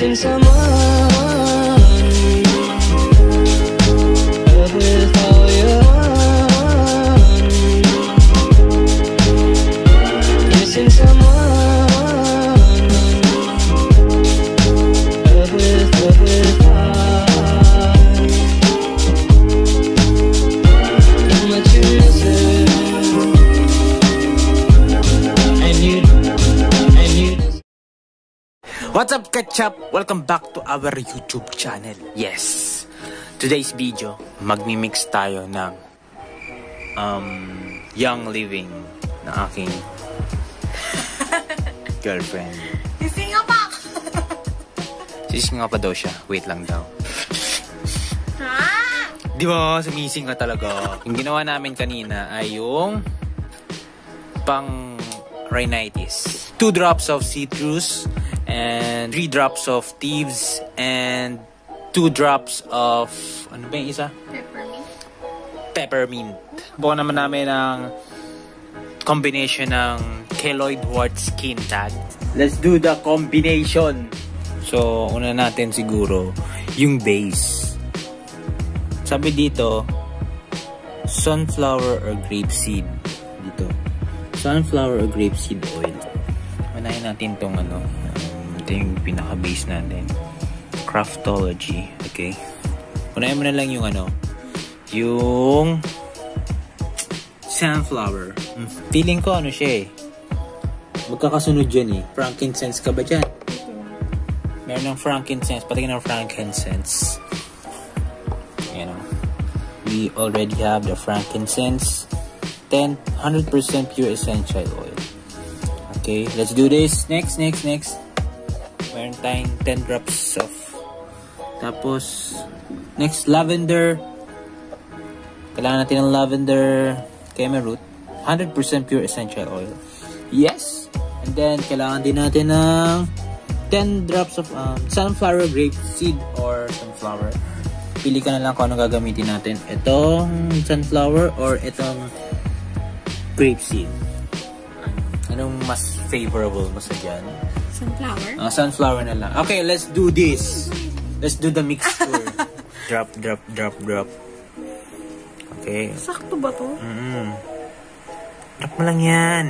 Missing someone, love with all your heart. Missing someone, love with heart. How much you miss it, and you. What's up, ketchup? Welcome back to our YouTube channel. Yes, today's video, magmi-mix tayo ng young living ng aking girlfriend. Sising nga pa! Sising nga pa daw siya. Wait lang daw. Ha? Di ba? Sumising ka talaga. Yung ginawa namin kanina ay yung pang rhinitis. 2 drops of citrus and 3 drops of thieves and 2 drops of ano ba yung isa? Peppermint. Peppermint. Buo naman namin ang combination ng keloid wart skin tag. Let's do the combination. So, una natin siguro yung base. Sabi dito, sunflower or grapeseed. Dito. Sunflower or grapeseed oil. Manahin natin tong ano. Ito yung pinaka-base natin. Craftology. Okay. Unahin mo na lang yung ano. Yung sunflower. Feeling ko ano siya eh. Magkakasunod dyan eh. Frankincense ka ba dyan? Meron ng frankincense. Patingin ng frankincense. You know. We already have the frankincense. 100% pure essential oil. Okay, let's do this. Next. Meron tayong 10 drops of. Tapos, next, lavender. Kailangan natin ng lavender root. 100% pure essential oil. Yes. And then, kailangan din natin ng 10 drops of sunflower grape seed or sunflower. Pili ka na lang kung anong gagamitin natin. Itong sunflower or itong grape seed. Anong mas favorable mo sa dyan? Sunflower? Sunflower na lang. Okay, let's do this. Let's do the mixture. Drop. Okay. Sakto ba to? Drop mo lang yan.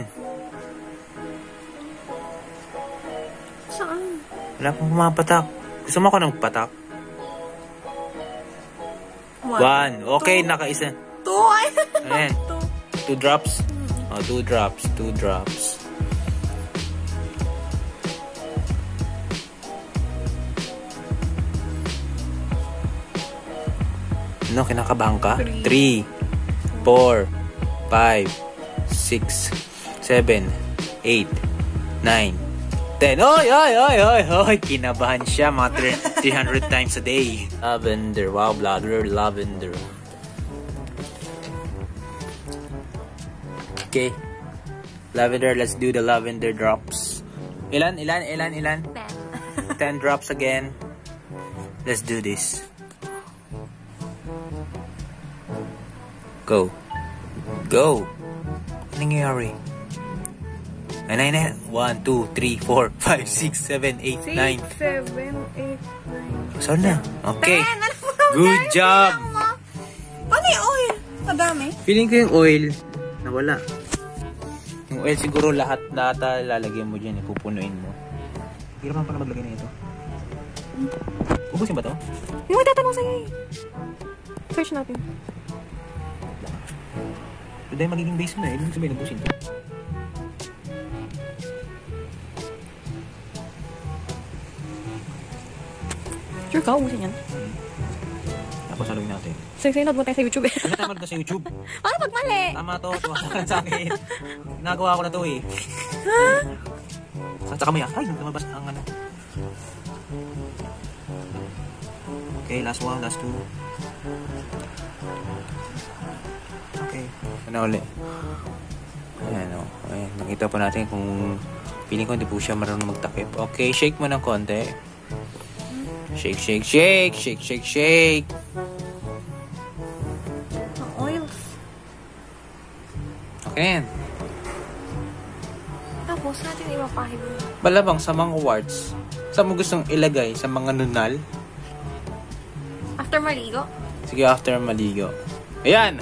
Saan? Wala pang pumapatak. Gusto mo ako nang patak? 1. Okay, nakaisa. 2. Ay! Ayan. 2 drops. 2 drops. Ano, kinakabahan ka? 3, 4, 5, 6, 7, 8, 9, 10. Oy! Kinabahan siya mga 300 times a day. Lavender. Wow, bladder. Lavender. Okay. Lavender. Let's do the lavender drops. Ilan? 10 drops again. Let's do this. Go. Ano nangyayari? 1, 2, 3, 4, 5, 6, 7, 8, 9. 7, 8, 9. Saan na? Okay. Good job. Paano yung oil? Madami? Feeling ko yung oil nawala. Yung oil siguro lahat lalagyan mo dyan. Pupunuin mo. Hirapan pa na maglagay na ito. Ubusin ba to? Hindi mo tatanong sa'yo eh. Search natin. So dahil magiging base mo na, ibig sabihin ubusin to. Sure ka, ubusin yan. Tapos saluhin natin. Sa'yo mo tayo sa YouTube eh. Ano tayo magda sa YouTube? Paano pag mali? Tama to, tuwakan sa akin. Nagawa ko na to eh. Sa kamay ay, lumabas ang ano. Okay, last 1, last 2. Okay, ano ulit? Ayan o. Ayan, nakita po natin kung feeling ko hindi po siya marunong magtakip. Okay, shake mo ng konti. Shake. Oils. Okay. Post natin yung ibang pahid. Malabang sa mga warts. Saan mo gustong ilagay? Sa mga nunal? After maligo? Sige, after maligo. Ayan!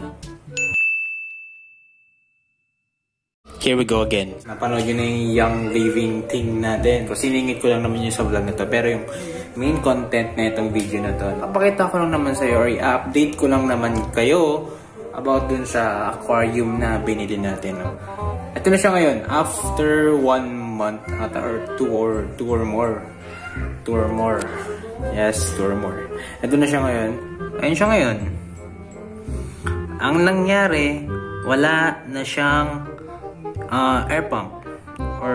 Here we go again. Napanood yun na yung young living thing natin. So, siningit ko lang naman yun sa vlog na to. Pero yung main content na itong video na to, papakita ko lang naman sa'yo or i-update ko lang naman kayo about dun sa aquarium na binili natin. No? Ito na siya ngayon. After 1 month ata or 2 or more. 2 or more. Yes, 2 or more. Ito na siya ngayon. Ayun siya ngayon. Ang nangyari, wala na siyang air pump or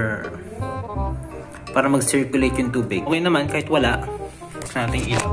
para mag-circulate yung tubig. Okay naman kahit wala. Buksan natin ilaw.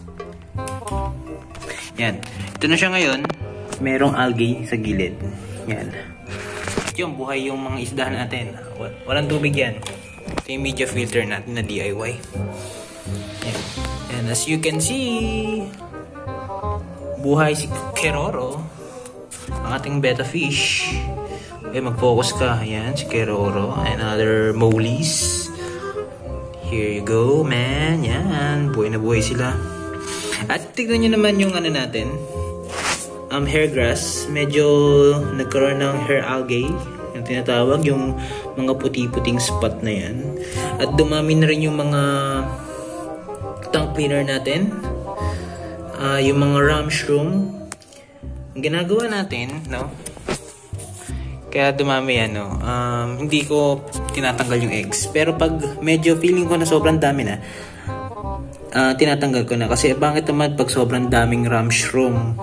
Yan. Ito na siya ngayon. Merong algae sa gilid. Yan. Yung buhay yung mga isda natin. Walang tubig yan. Ito yung media filter natin na DIY. Yan. And as you can see, buhay si Keroro. Ang ating betta fish. Okay, mag-focus ka. Ayan, si Keroro. And other molies. Here you go, man. Yan. Buhay na buhay sila. At tignan nyo naman yung ano natin. Hair grass. Medyo nagkaroon ng hair algae. Yung tinatawag. Yung mga puti-puting spot na yan. At dumami na rin yung mga tank cleaner natin. Yung mga mushroom. Ang ginagawa natin, no? Kaya dumami yan, no? Hindi ko tinatanggal yung eggs. Pero pag medyo feeling ko na sobrang dami na, tinatanggal ko na. Kasi bangit naman pag sobrang daming ram's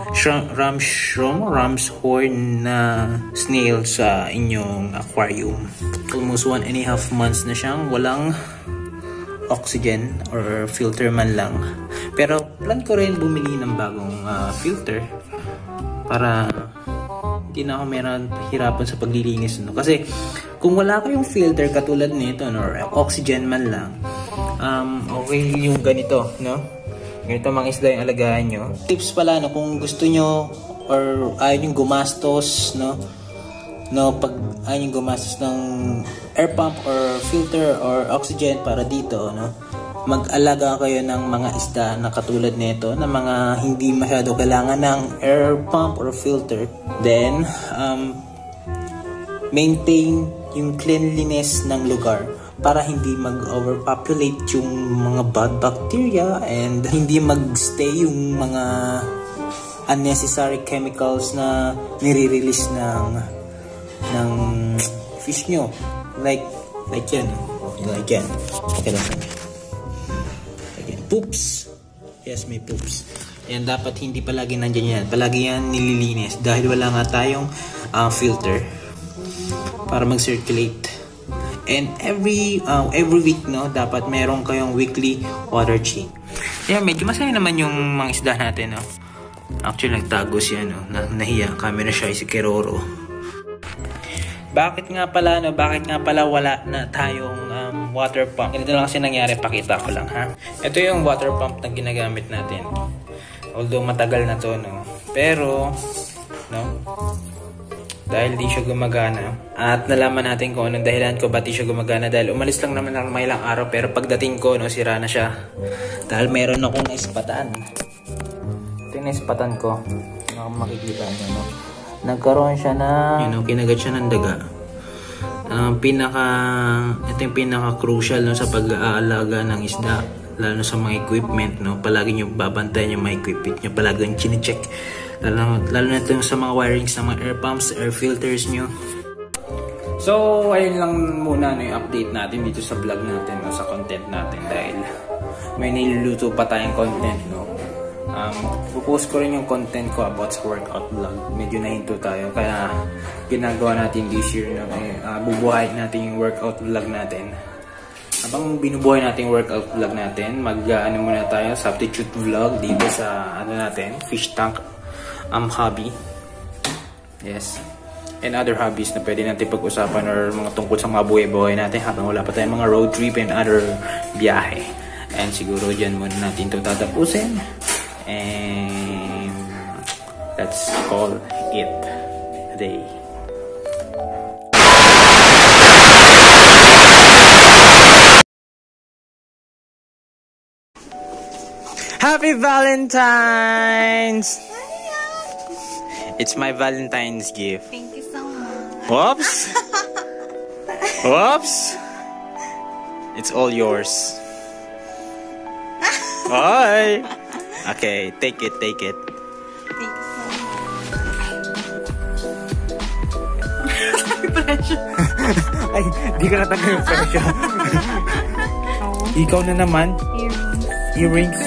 horn na snail sa inyong aquarium. Almost 1.5 months na siyang walang oxygen or filter man lang. Pero plan ko rin bumili ng bagong filter para hindi na ako meron hirapan sa paglilinis, no? Kasi kung wala kayong filter katulad nito, no, or oxygen man lang, okay yung ganito, no? Ganito mga isda yung alagaan nyo. Tips pala, no, kung gusto nyo or ayaw nyo gumastos, no, pag ayaw nyo gumastos ng air pump or filter or oxygen para dito, no, mag-alaga kayo ng mga isda na katulad nito, na mga hindi masyado kailangan ng air pump or filter. Then, maintain yung cleanliness ng lugar para hindi mag-overpopulate yung mga bad bacteria and hindi mag-stay yung mga unnecessary chemicals na nire-release ng fish nyo. Like yan. Like yan. Okay lang. Poops. Yes, may poops. Yan, dapat hindi palagi nandyan yan. Palagi yan nililinis dahil wala nga tayong filter para mag-circulate. And every week, no, dapat meron kayong weekly water change. Yan, medyo masaya naman yung mga isda natin, no. Actually, nagtago siya, no. Nahiya. Camera shy si Keroro. Bakit nga pala wala na tayong water pump? Ganito lang kasi nangyari, pakita ko lang, ha. Ito yung water pump na ginagamit natin. Although matagal na to, no. Pero, no, dahil di siya gumagana. At nalaman natin kung anong dahilan ko ba't di siya gumagana. Dahil umalis lang naman ng may ilang araw. Pero pagdating ko, no, sira na siya. Dahil meron akong naispatan. Ito yung naispatan ko. Ano makikita nyo, no. Nagkaroon siya na, kinagat siya ng daga. Ito yung pinaka-crucial, no, sa pag-aalaga ng isda. Lalo sa mga equipment, no. Palagi nyo babantayan yung mga equipment nyo. Palagi nyo chine-check. Lalo na ito sa mga wirings ng mga air pumps, air filters nyo. So, ayun lang muna, no, yung update natin dito sa vlog natin, no, sa content natin. Dahil may niluluto pa tayong content, no. Pupost ko rin yung content ko about sa workout vlog. Medyo nahinto tayo, kaya ginagawa natin this year, no, bubuhay natin yung workout vlog natin. Habang binubuhay natin yung workout vlog natin, mag-ano muna tayo, substitute vlog dito sa natin, fish tank hobby. Yes. And other hobbies na pwede natin pag-usapan or mga tungkol sa mga buhay-buhay natin habang wala pa tayong mga road trip and other biyahe. And siguro dyan muna natin ito tatapusin. And that's all it today. Happy Valentine's! It's my Valentine's gift. Thank you so much. Whoops! Whoops! It's all yours. Hi! Okay, take it, take it. Thank you so much. Pressure. Ay, di ka natagal yung pressure. Ikaw na naman. Earrings.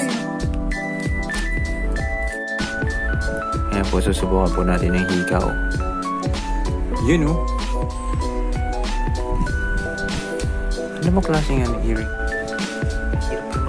Ayan po, susubukan po natin ng hikaw. Yun o. Ano mo klaseng yan, earring?